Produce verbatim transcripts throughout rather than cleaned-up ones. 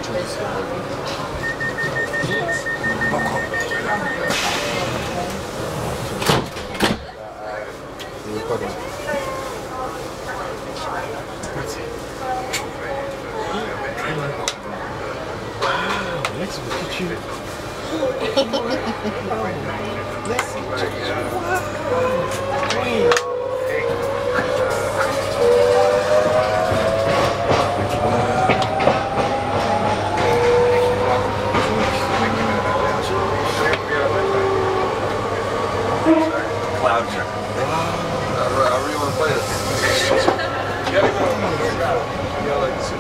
Alexa, look at you. Cloud check. I really want to play this. You gotta go. You gotta like this.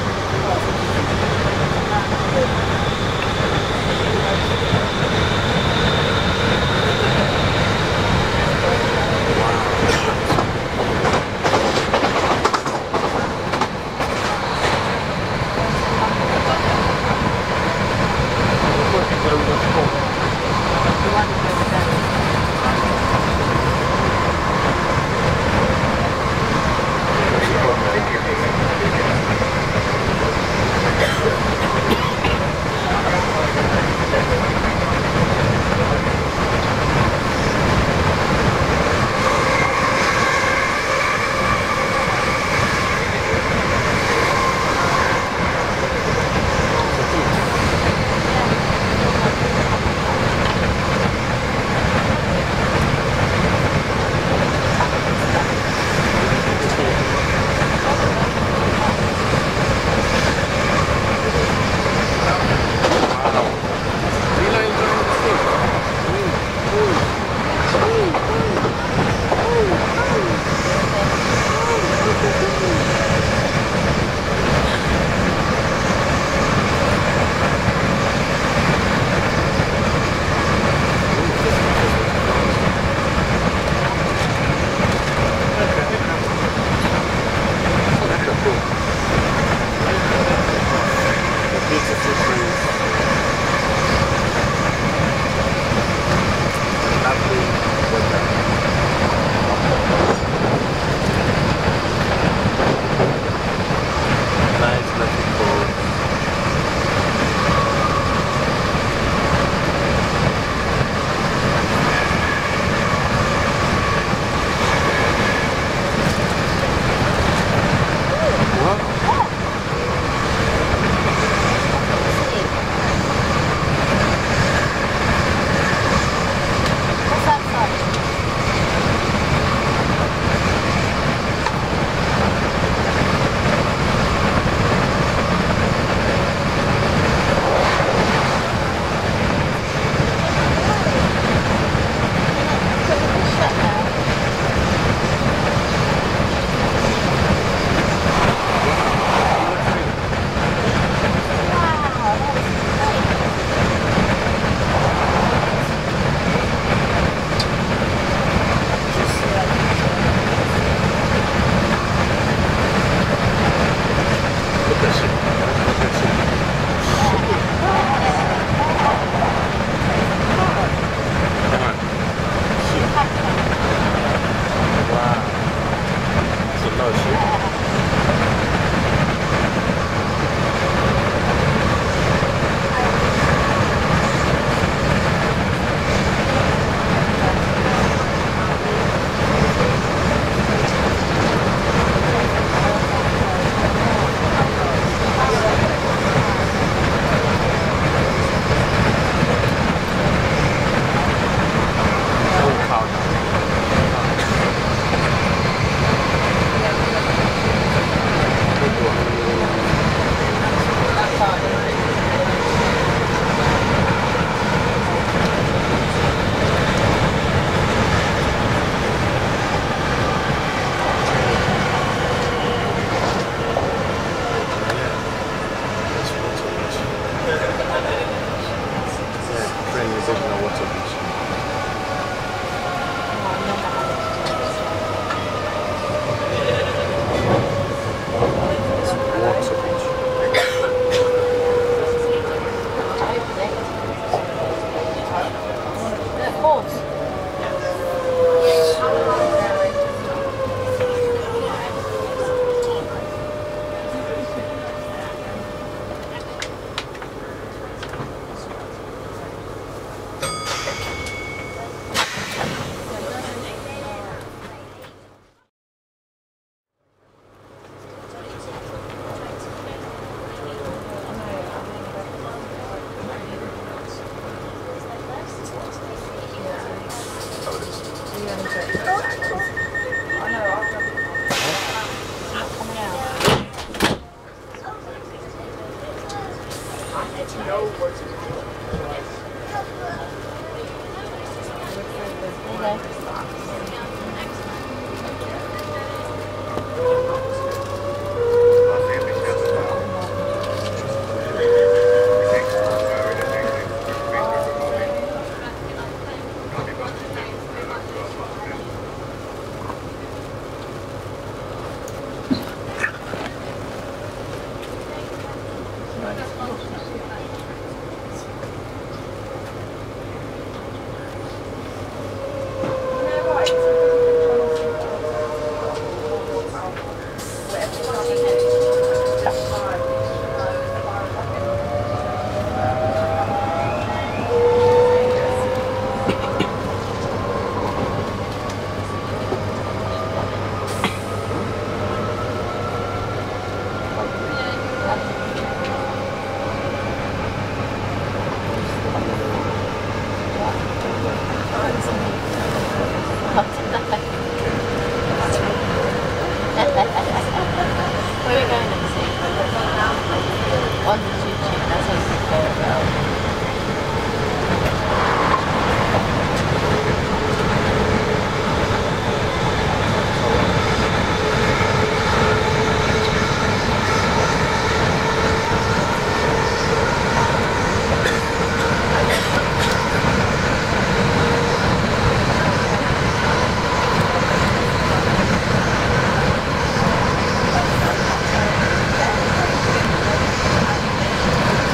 Great. Thank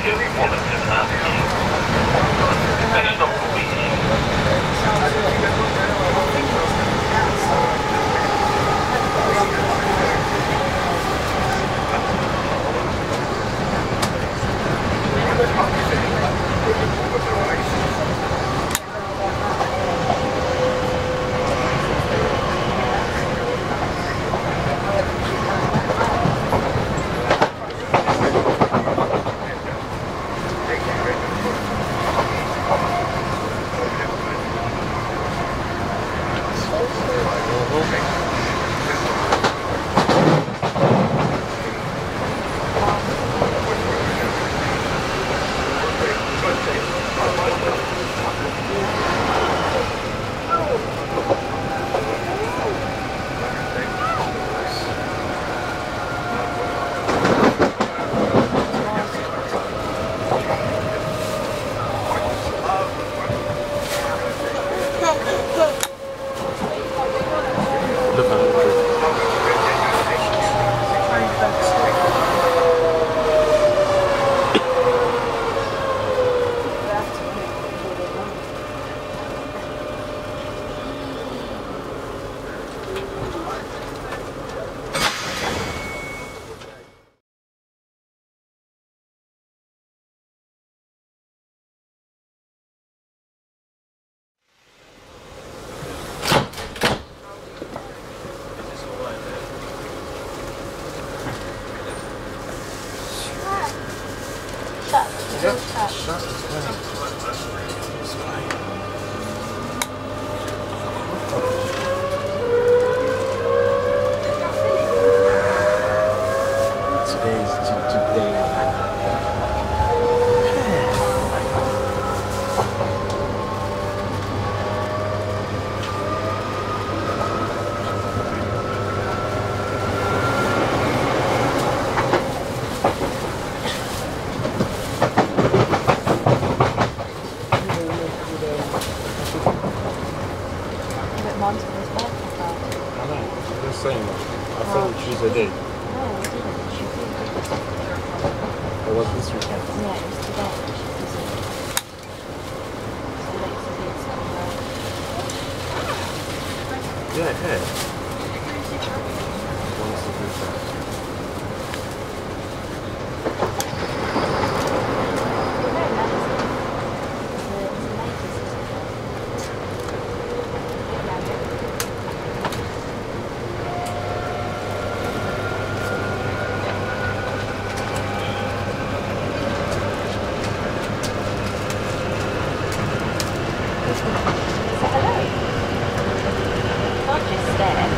Yep, shut is fine. It's fine. Today's today. Same. I think we choose a date. No, we didn't. She did. It was this weekend. Yeah, it was today. She was busy. So Lexi did somewhere. Yeah, yeah. Wants to do that. Can't just stare.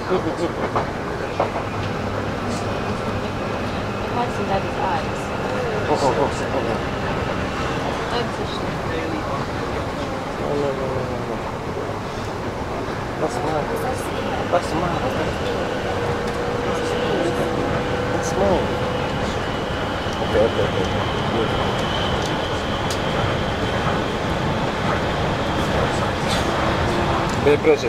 can't see Daddy's eyes. Oh, oh, oh, oh, oh. Eyes are shut. No, no, no, no, no, no. That's mine. That's mine. That's mine. Okay, okay, okay. Very pressure.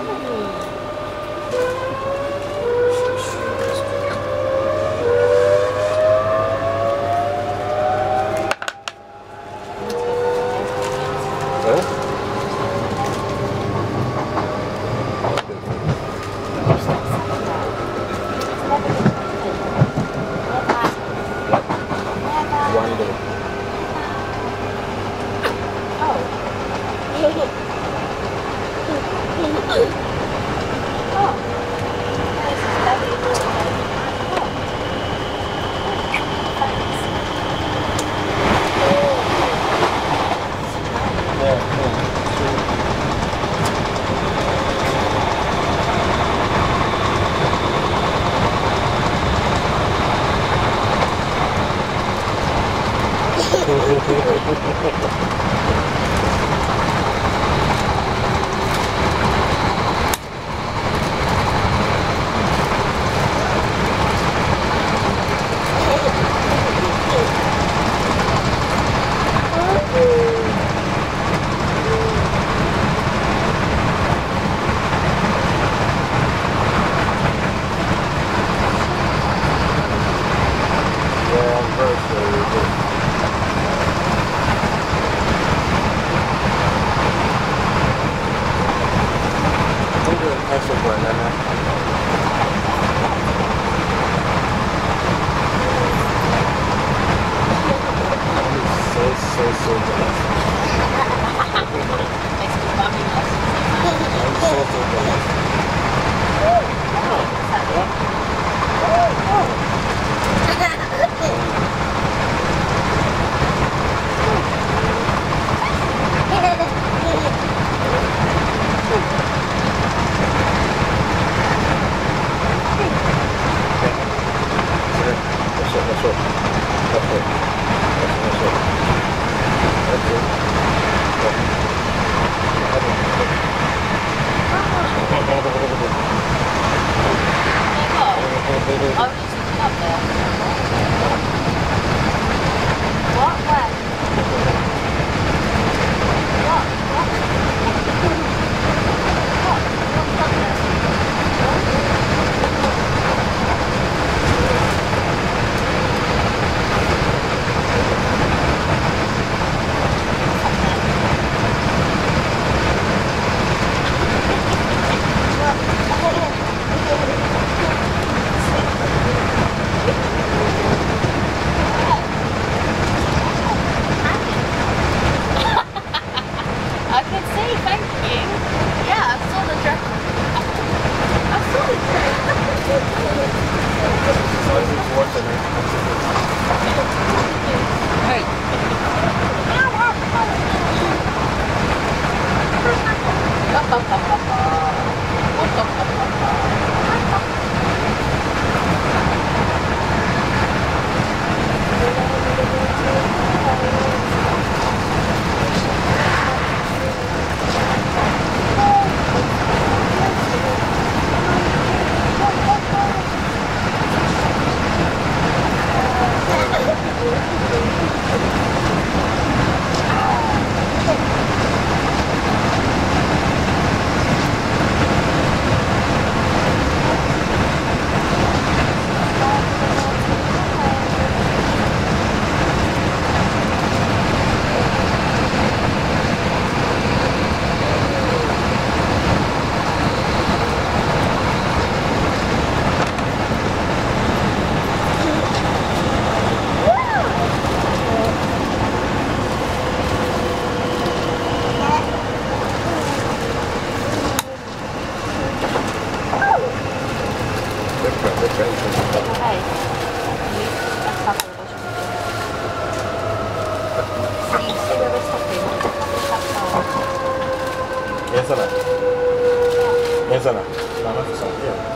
Sana. Sana for some, yeah.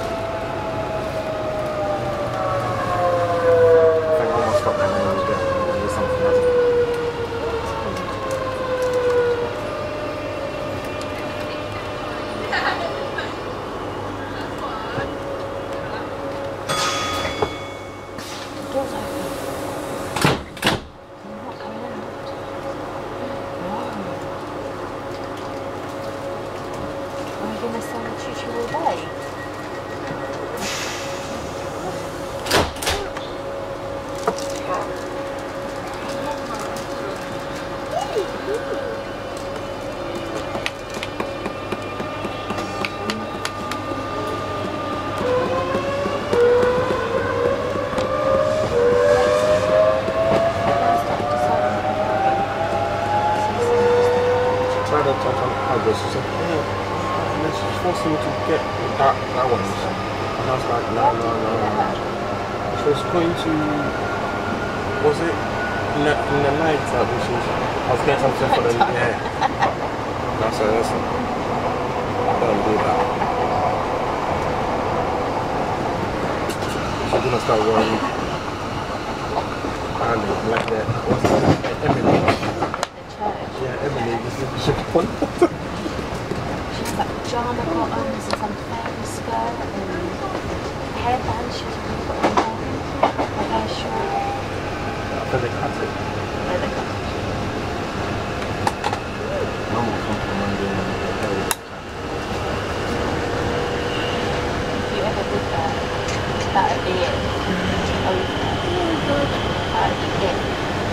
I think I'm gonna stop and then I'll get do something else. Are in the sun choo-choo all day. She said, yeah. And then she's forcing me to get that, that one. And I was like, no, no, no, no. She was going to, was it in the, in the night that she was, I was getting something for the, yeah. That's it, listen. I don't do that. She's gonna start wearing, I don't know, like that. What's that? Emily. Yeah, Emily, this is the one. She's like pajama bottoms and some fairy skirt and hairbands she was really put on her. Her hair short. After they cut it. Yeah, they cut it. Mum will come from Monday and the hair will cut. If you ever did that, that would be it. Over. That would be it.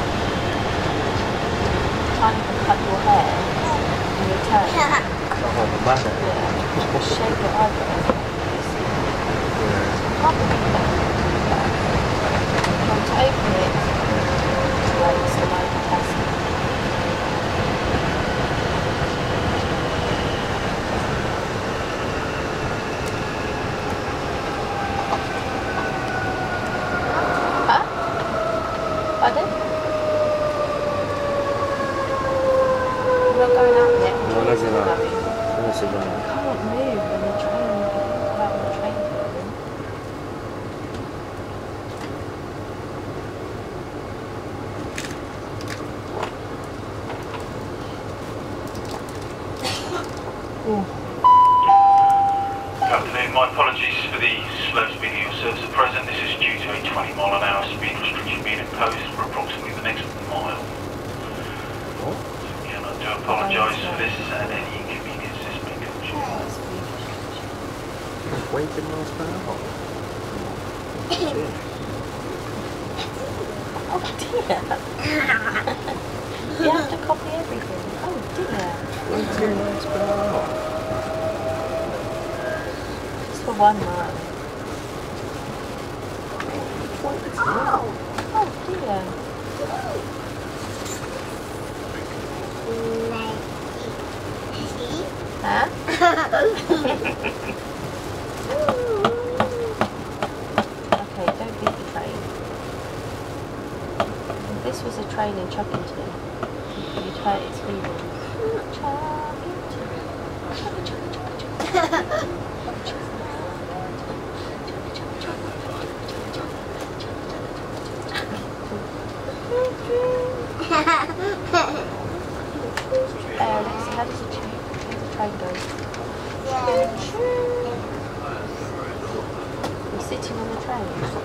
Trying to cut your hair in return. Oh, the back. Yeah. Shave your eyebrows. I can't believe that. Trying to open it. It's like it's the most plastic. Huh? Pardon? We're not going out yet. No, let's go out. Lovely. Let's go I out. can't move when the train go out on the train building. Afternoon, my apologies for the slow speed of your service at present. This is due to a twenty mile an hour speed restriction being imposed for approximately the next mile. Again, I do apologise for this and any inconvenience this may cause you. twenty miles per hour. Oh dear. You have to copy everything. Oh dear. twenty miles per hour. It's for one mile. Oh dear. Huh? Okay, don't beat the train. If this was a train in Chuckington, you'd hurt its feelings. Chuckington. Chugga, chugga, chugga, chugga. Uh, let's see, how does the train, how does the train go? You're sitting on the train.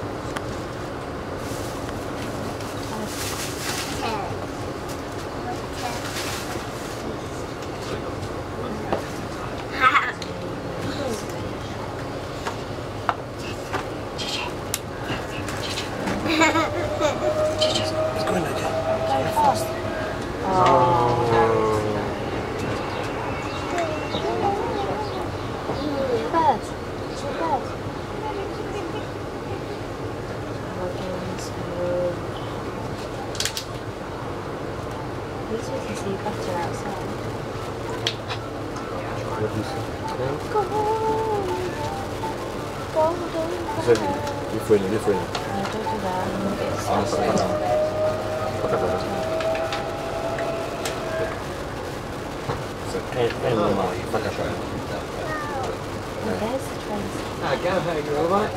It's going again. Go fast. Oh. Bird. It's a bird. Muggins, wood. At least we can see better outside. What do you say? Yeah? Golden. Golden. It's heavy. You're feeling, you're feeling. No, don't do that. I'm gonna get Ah, so okay, slow. okay, okay. So, and, and the money, like I tried. Oh, there's the train. Ah, go, hey, you alright?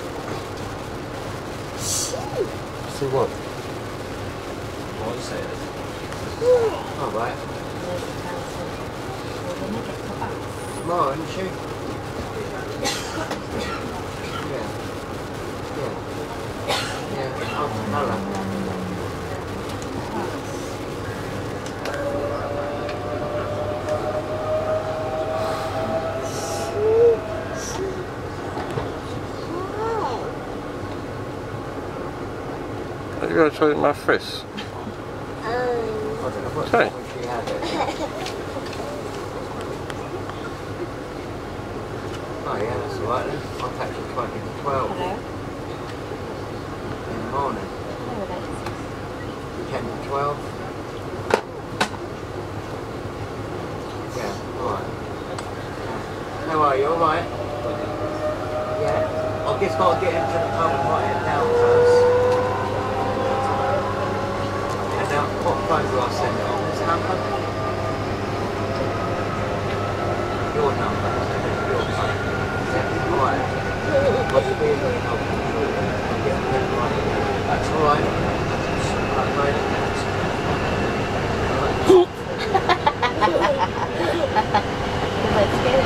See what? What is it? Alright. There's the council. Well, then they get the bus. Tomorrow, isn't she? Yeah. Yeah. Yeah. Oh, hello. You're going to show my face. I don't know what Okay. when she had it. Oh yeah, that's alright then. I'll take you twenty to twelve Hello? in the morning. Hello, Alexis. ten to twelve. Yeah, alright. How are you? Alright? Yeah. I've just got to get into the pub and write it down first. And now, what phone do I send it on? This number? Your number. Send it to your phone. Yeah, alright. What's the beer? Oh, I'll get the pen right. That's alright. Alright, mate. Let's go.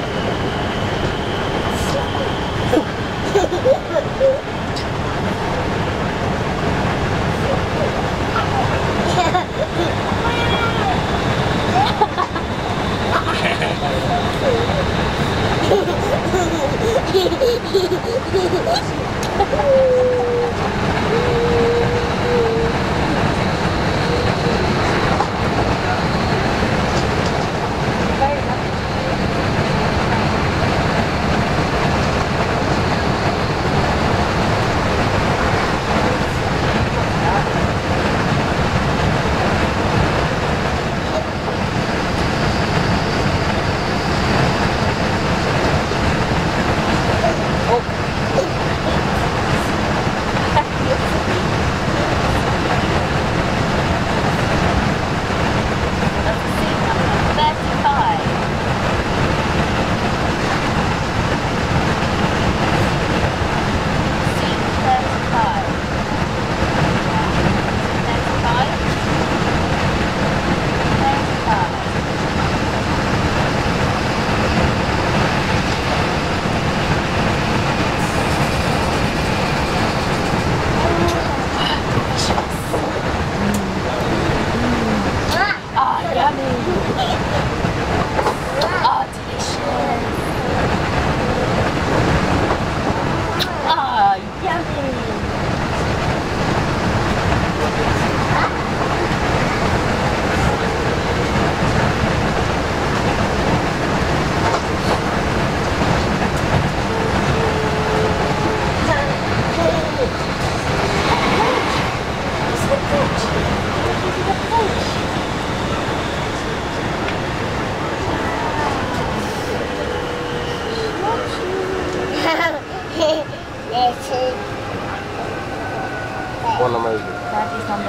One amazing. That is number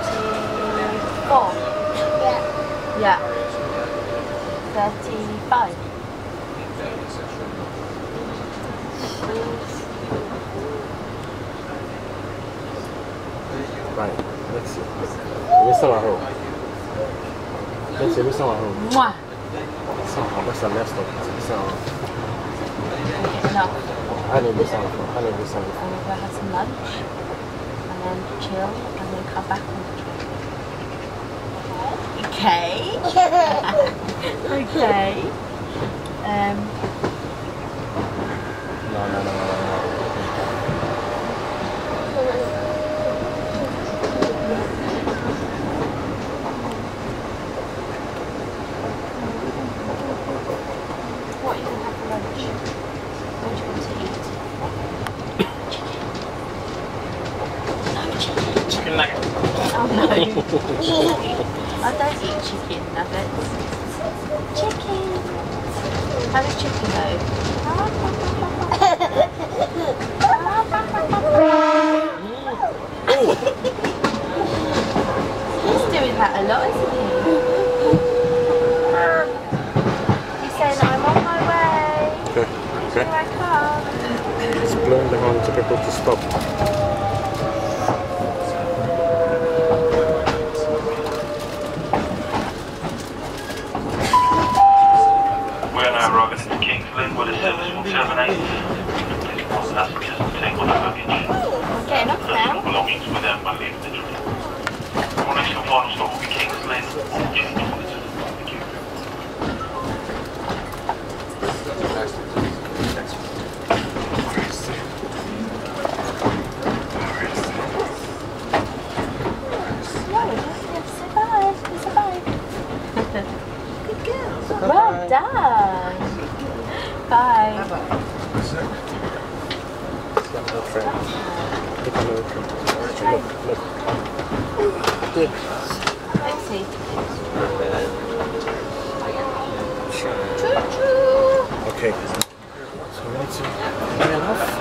thirty-four. Yeah. Yeah. thirty-five. Right, let's see. Listen at home. Let's see, listen at home. Mwah. Listen at home. That's a messed up. Listen at home. Okay, enough. I need this at home. I need this at home. I'm gonna go have some lunch and then chill and then come back on the train. Okay. Okay. Um. No, no, no, no, no. What are you gonna have for lunch? What do you want to eat? Chicken. Chicken nugget. Oh no. I don't eat chicken nuggets. Chicken. How does chicken He's doing that a lot, isn't he? He's saying I'm on my way. Okay, Here okay. I come. It's blowing the horn to people to stop. We are now arriving at Kings Lynn where the service will terminate. Please pass passengers and take all their luggage. I'm getting off Personal now. belongings with them when leaving the train. Our next and final stop will be Kings Lynn on the change monitors. Thank you. Well done. Bye. Look, look, look. Good. Oopsie. Okay. So we need to. Enough.